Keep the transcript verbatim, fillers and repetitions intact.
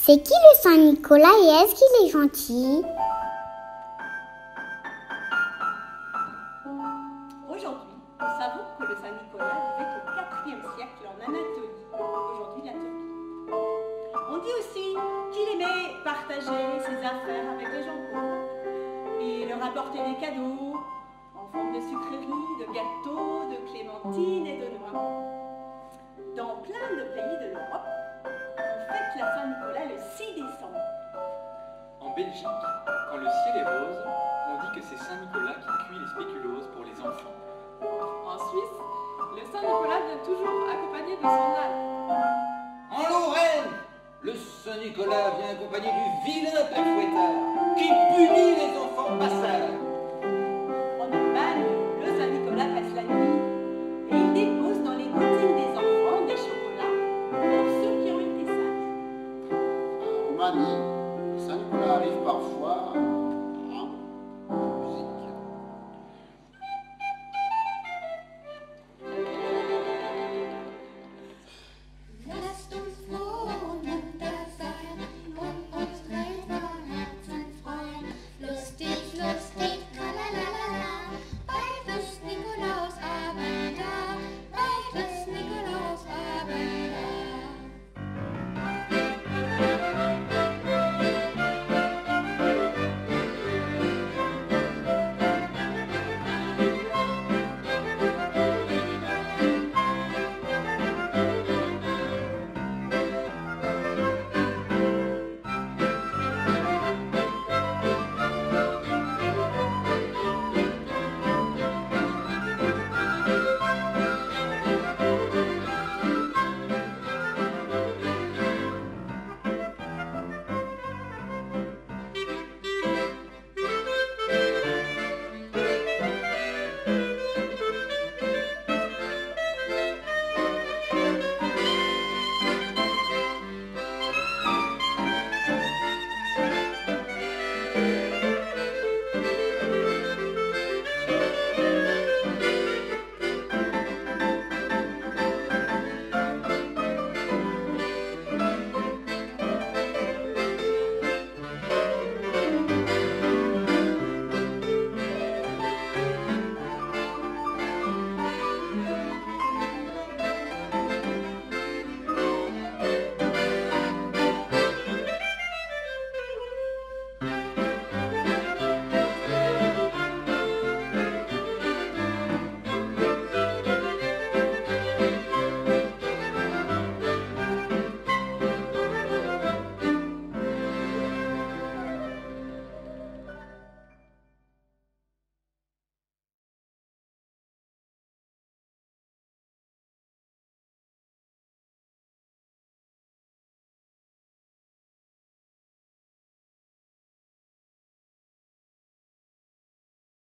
C'est qui le Saint-Nicolas et est-ce qu'il est gentil? Aujourd'hui, nous savons que le Saint-Nicolas vivait au quatrième siècle en Anatolie, aujourd'hui la Turquie. On dit aussi qu'il aimait partager ses affaires avec les gens pauvres et leur apporter des cadeaux en forme de sucreries, de gâteaux, de clémentines et de noix. Dans plein de pays de l'Europe, on fête la Saint-Nicolas le six décembre. En Belgique, quand le ciel est rose, on dit que c'est Saint-Nicolas qui cuit les spéculoos pour les enfants. En Suisse, le Saint-Nicolas vient toujours accompagné de son âne. En Lorraine, le Saint-Nicolas vient accompagné du vilain père fouettard qui punit les enfants passages. En Allemagne, le Saint-Nicolas passe la nuit et il dépose dans les bottines des enfants des chocolats pour ceux qui ont été sages. En Roumanie, le Saint-Nicolas arrive parfois